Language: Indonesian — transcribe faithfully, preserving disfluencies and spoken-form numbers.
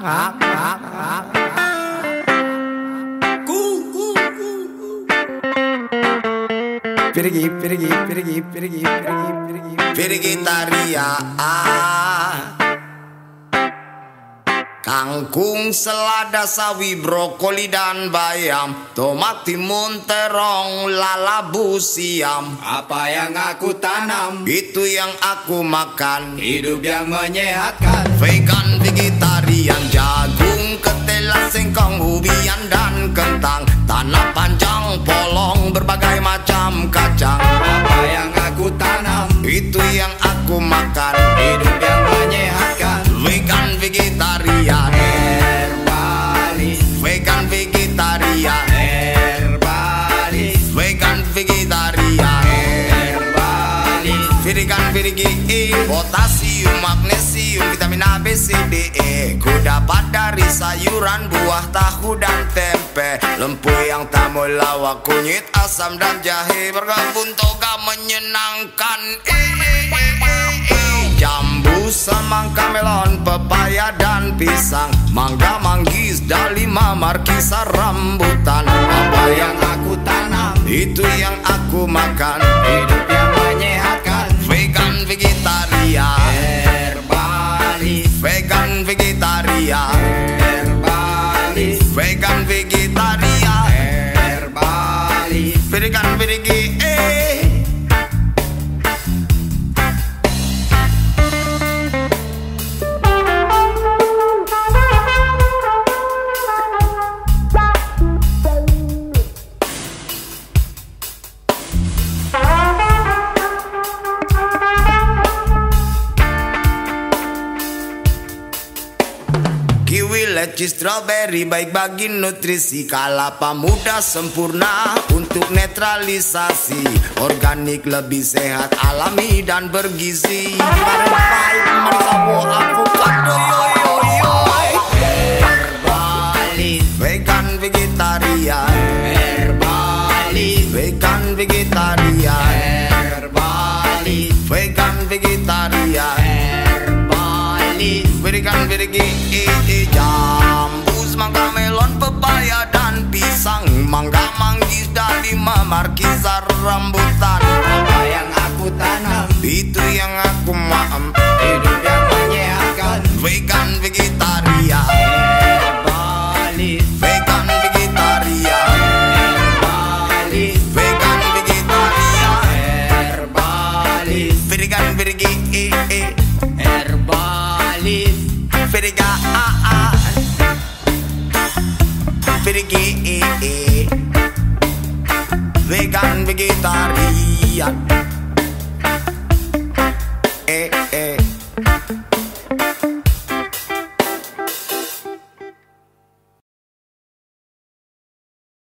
Pergi, pergi, pergi, pergi, pergi, pergi, Vegetarian. Kangkung, selada, sawi, brokoli dan bayam, tomat, timun, terong, lalabu, siam. Apa yang aku tanam, itu yang aku makan. Hidup yang menyehatkan. Vegan, vegetarian, jagung, ketela, singkong, ubian dan kentang, tanah panjang, polong, berbagai macam kacang. Apa yang aku tanam, itu yang aku makan. Hidup yang menyehatkan. Vegan, vegetarian, Herbalis. vegan, vegetarian, Herbalis. vegan, vegetarian, Herbalis. vegan, vegetarian, potasium, magnesium, vitamin A, B, C, D, E, ku dapat dari sayuran, buah, tahu dan tempe, lempu yang tak melawak, kunyit, asam dan jahe, berkebun toga menyenangkan. E, e, e, e, e. Jambu, semangka, melon, pepaya dan pisang, mangga, manggis, dalima, markisa, rambutan. Apa yang aku tanam, itu yang aku makan. hidup yang menyehatkan. Vegan, vegetarian, Herbalis. vegan, vegetarian, Herbalis. vegan, vegetarian, Herbalis. vegan, vegetarian. Kiwi, leci, strawberry baik bagi nutrisi, kelapa muda sempurna untuk netralisasi, organik lebih sehat, alami dan bergizi. Avocado, yo yo yo. Herbalis. Vegan, vegetarian, Herbalis. vegan, vegetarian, Herbalis. vegan, vegetarian, Herbalis. vegan, vegetarian. Jambu, semangka, melon, pepaya dan pisang, mangga, manggis, dalima, markisa, rambutan. Apa yang aku tanam, itu yang aku makan. hidup yang menyehatkan. Vegan, vegetarian, Herbalis. vegan, vegetarian, Herbalis. vegan, vegetarian, Herbalis. vegan, vegetarian, Herbalis. vegan, vegan, vegetarian.